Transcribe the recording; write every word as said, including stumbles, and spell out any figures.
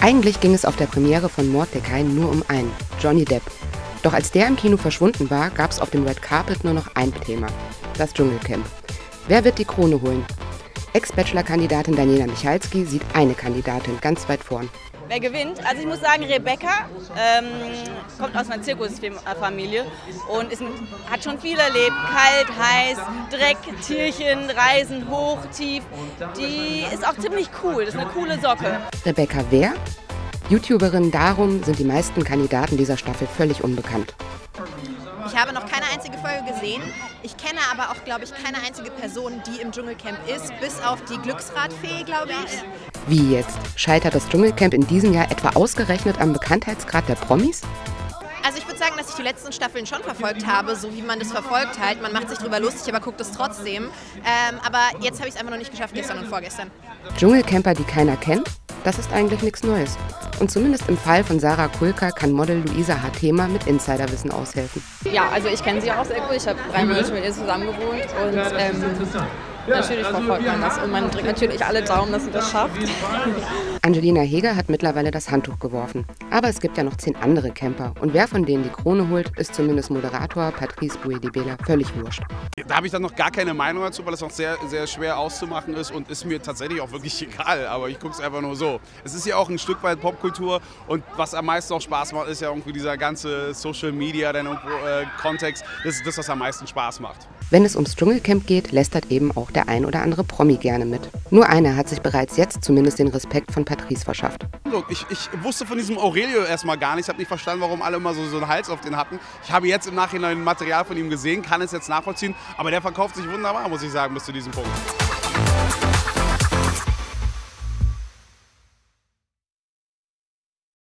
Eigentlich ging es auf der Premiere von Mordecai nur um einen, Johnny Depp. Doch als der im Kino verschwunden war, gab es auf dem Red Carpet nur noch ein Thema, das Dschungelcamp. Wer wird die Krone holen? Ex-Bachelor-Kandidatin Daniela Michalski sieht eine Kandidatin ganz weit vorn. Wer gewinnt? Also ich muss sagen, Rebecca ähm, kommt aus einer Zirkusfamilie und ist, hat schon viel erlebt. Kalt, heiß, Dreck, Tierchen, Reisen, hoch, tief. Die ist auch ziemlich cool, das ist eine coole Socke. Rebecca wer? YouTuberin, darum sind die meisten Kandidaten dieser Staffel völlig unbekannt. Ich habe noch keine einzige Folge gesehen. Ich kenne aber auch, glaube ich, keine einzige Person, die im Dschungelcamp ist, bis auf die Glücksradfee, glaube ich. Wie jetzt? Scheitert das Dschungelcamp in diesem Jahr etwa ausgerechnet am Bekanntheitsgrad der Promis? Also ich würde sagen, dass ich die letzten Staffeln schon verfolgt habe, so wie man das verfolgt halt. Man macht sich drüber lustig, aber guckt es trotzdem. Ähm, aber jetzt habe ich es einfach noch nicht geschafft, gestern und vorgestern. Dschungelcamper, die keiner kennt? Das ist eigentlich nichts Neues. Und zumindest im Fall von Sarah Kulka kann Model Luisa Hartema mit Insiderwissen aushelfen. Ja, also ich kenne sie auch sehr gut. Ich habe drei Monate mit ihr zusammen gewohnt und ähm, natürlich verfolgt man das. Und man drückt natürlich alle Daumen, dass sie das schafft. Angelina Heger hat mittlerweile das Handtuch geworfen. Aber es gibt ja noch zehn andere Camper. Und wer von denen die Krone holt, ist zumindest Moderator Patrice Bouedibela völlig wurscht. Da habe ich dann noch gar keine Meinung dazu, weil es auch sehr, sehr schwer auszumachen ist und ist mir tatsächlich auch wirklich egal. Aber ich gucke es einfach nur so. Es ist ja auch ein Stück weit Popkultur und was am meisten auch Spaß macht, ist ja irgendwie dieser ganze Social Media, dann irgendwo, äh, Kontext. Das ist das, was am meisten Spaß macht. Wenn es ums Dschungelcamp geht, lästert eben auch der ein oder andere Promi gerne mit. Nur einer hat sich bereits jetzt zumindest den Respekt von Patrice verschafft. Ich, ich wusste von diesem Aurelio erstmal gar nichts. Ich habe nicht verstanden, warum alle immer so, so einen Hals auf den hatten. Ich habe jetzt im Nachhinein Material von ihm gesehen, kann es jetzt nachvollziehen. Aber der verkauft sich wunderbar, muss ich sagen, bis zu diesem Punkt.